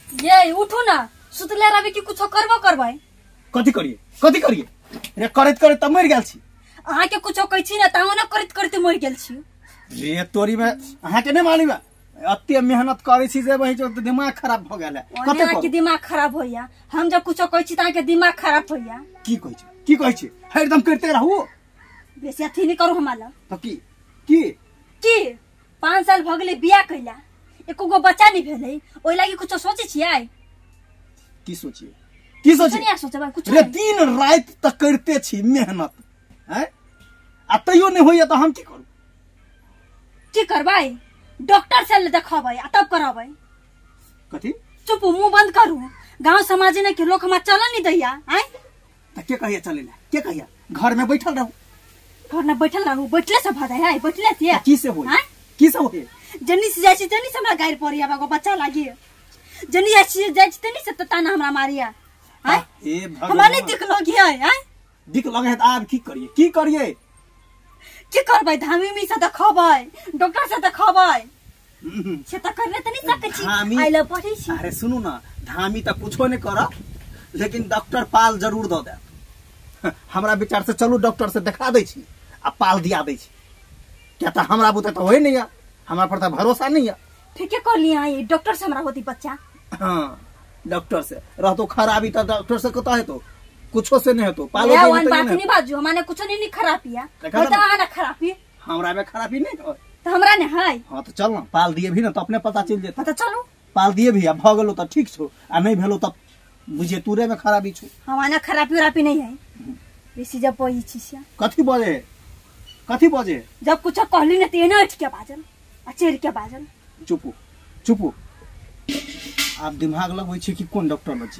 ये उठो ना सुतले रवि की कुछ करबो करबै कथी करिए रे करत करत त मर गेल छी अहाँ के कुछ कहै छी ना त ना करत करते मर गेल छी रे तोरी में अहाँ के नै मालूम है अत्ते मेहनत करे छी जे वही जो दिमाग खराब भ गेल है कते के दिमाग खराब होइया हम जब कुछ कहै छी त के दिमाग खराब होइया की कहै छी एकदम करते रहू बेसी अथी नहीं करू हमारा तो की 5 साल भ गेलै बियाह कइला एको गो बच्चा नहीं भेलै ओइ लागि कुछ सोचै छियै की सोचिए नहीं सोचबा कुछ रे दिन रात तक करते छी मेहनत हैं आ तैयो नहीं होइया त हम की करू की करबै डॉक्टर से देखबै आ तब करबै कथी चुप मुंह बंद करू गांव समाज ने के लोग हमरा चलन नहीं दैया हैं त के कहिया चले ना के कहिया घर में बैठल रहू घर में बैठल रहू बैठले से भदै है बैठले से की से होई की से होई जनी से जाय छी तनी से हमरा गायर पड़िया बागो बच्चा लागी जनी जाय छी तनी से ताना हमरा मारिया हैं ए भगवान हमरा नहीं दिख लगी है दिख लगे है त आब की करिए की करबै धामी में से देखबै डॉक्टर से देखबै से त करले त नहीं सकै छी आइले पढ़ै छी अरे सुनू ना धामी त कुछो नहीं कर लेकिन डॉक्टर पाल जरूर द दे हमरा विचार से चलू डॉक्टर से दिखा दै छी आ पाल दिया दै छी क्या त हमरा बुते त होय नहीं है हमरा पर त भरोसा नहीं है ठीक है कर लिया ये डॉक्टर से हमरा होती बच्चा हां डॉक्टर से रहतो खराबी त डॉक्टर से कता है तो कुछो से नहीं है तो पालो दे वन बात नहीं बाजू हमने कुछ नहीं खराबिया होता है ना खराबी हमरा में खराबी नहीं हो तो हमरा ने है हां तो चल ना पाल दिए भी ना तो अपने पता चल जेत पता चलो पाल दिए भी भ गेलो त ठीक छो आ नहीं भेलो त बुझे तूरे में खराबी छो हमारा खराबी नहीं है बेसी जब पई छी कथी बजे जब कुछ कहली न तेने उठ के बाजल अचेर के बाजल चुपू आप दिमाग लगबै छी कि कौन डॉक्टर लजी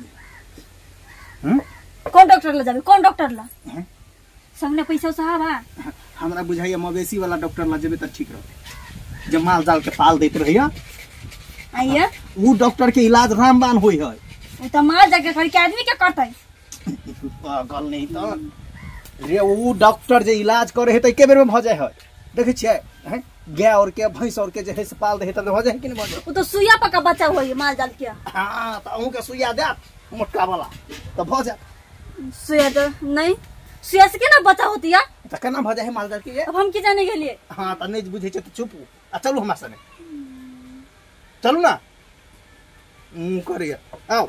हैं कौन डॉक्टर ल जाबे कौन डॉक्टर ल संगने पैसा साहब हमरा बुझाइया मवेशी वाला डॉक्टर ल जेबे त ठीक रहते जे माल जाल के पाल दैत रहिया आइया वो डॉक्टर के इलाज रामबान होई है वो त माल जाके घर के आदमी के करतै पागल नहीं तो रे वो डॉक्टर जे इलाज करे है त एके बेर में भ जाय है देखे छियै हैं गाय और के भैंस और के जे है से पाल दे है त हो जाय है कि नहीं भ जाय वो तो सुइया पका बच्चा होई माल जाल के हां त अहू के सुइया दे मोटका वाला त भ जाय सुइया तो नहीं सुइया से केना बच्चा होती है त केना भ जाय है माल जाल के अब हम की जाने के लिए हां त नहीं बुझे छ त चुप आ चलू हमरा संगे चलू ना करिए आओ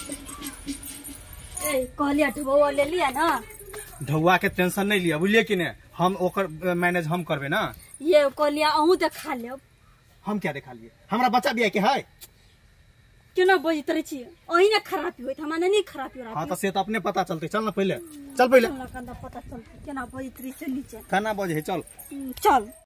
ए कहलिया ढुबो ले लिया ना ढौआ के टेंशन नहीं लिया बुझलिए कि नहीं हम ओकर मैनेज हम करबे ना ये कहलिया अहू देखा लेब हम क्या देखा लिए हमरा बच्चा बिया के है केना बजित रही छी ओही ने खराबी होइत हमरा नहीं खराबी हो हां त से त अपने पता चलते चल ना पहले चल पहले पता चलते केना बजित रही से नीचे खाना बजे चल चल